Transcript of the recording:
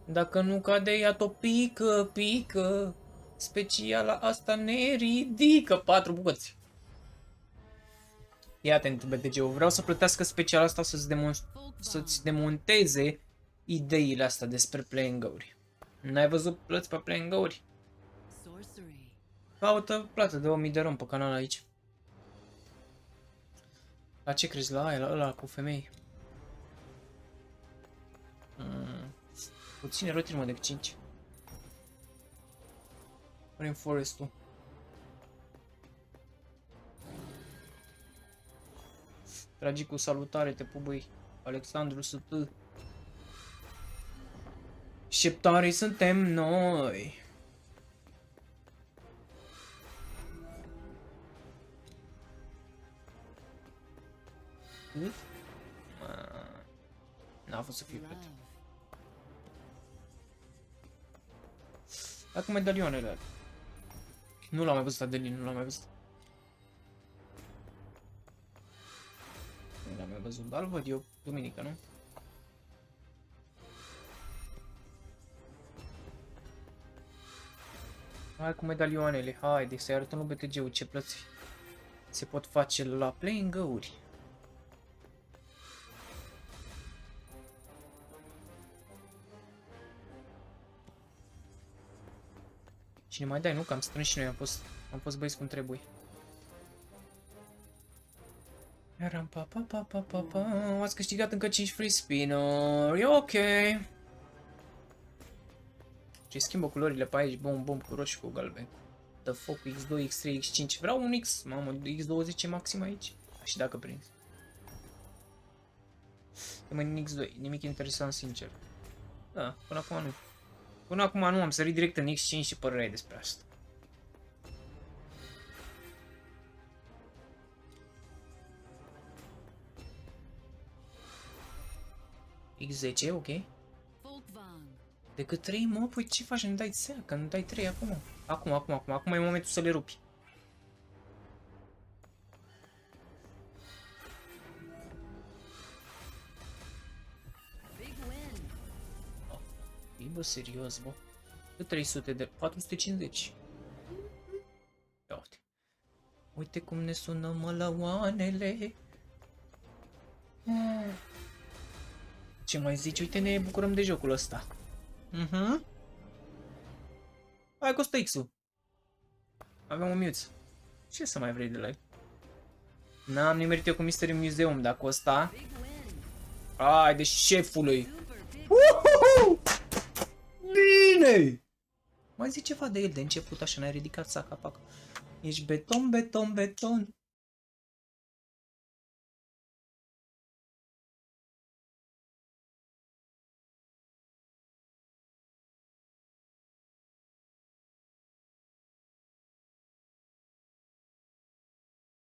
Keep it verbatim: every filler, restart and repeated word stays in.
Dacă nu cade ea, tot pică, pică. Speciala asta ne ridică. Patru bucăți. Ia atent, B T G-ul. Vreau să plătească special asta să-ți să-ți demonteze ideile astea despre playing-uri. N-ai văzut plăți pe playing-uri? Caută plată de o mie de rom pe canal aici. La ce crezi? La aia, la ăla cu femei? Mm. Puține rotiri, mă, de cinci. Rainforest-ul. Tragi cu salutare, te pubui. Alexandru S T. Șeptarii suntem noi. N-a fost să fie plătit. Acum medalioanele alea. Nu l-am mai văzut Adelin, nu l-am mai văzut. Nu l-am mai văzut, dar îl văd eu duminică, nu? Hai cu medalioanele, haide să-i arătăm lui B T G-ul ce plăți se pot face la playing-uri. Cine mai dai, nu? Că am strâns și noi, am fost, am fost băieți cum trebuie. Eram pa pa pa pa pa pa. Ați câștigat încă cinci free spin-uri, e ok. Ce schimbă culorile pe aici, bom, bom, cu roșu, cu galben. The fuck, X doi, X trei, X cinci, vreau un X, mamă, X douăzeci maxim aici. Și dacă prins. Rămâne X doi, nimic interesant, sincer. Da, până acum nu. Până acum nu, am sărit direct în X cinci și părerea despre asta. X zece, ok. Decât trei, mă, păi ce faci? Nu dai seama, că nu dai trei acum. Acum, acum, acum, acum e momentul să le rupi. E, bă, serios, bă. Cât trei sute de... patru sute cincizeci. Ia uite. Uite cum ne sună mălăoanele. Ce mai zici? Uite, ne bucurăm de jocul ăsta. Mhm. Hai, costă X-ul. Avem o miuță. Ce să mai vrei de la el? N-am nimerit eu cu Mystery Museum, dar costa. Hai de șefului. Uhuhu! Bine! Mai zi ceva de el de început, așa n-ai ridicat saca, pac. Ești beton, beton, beton.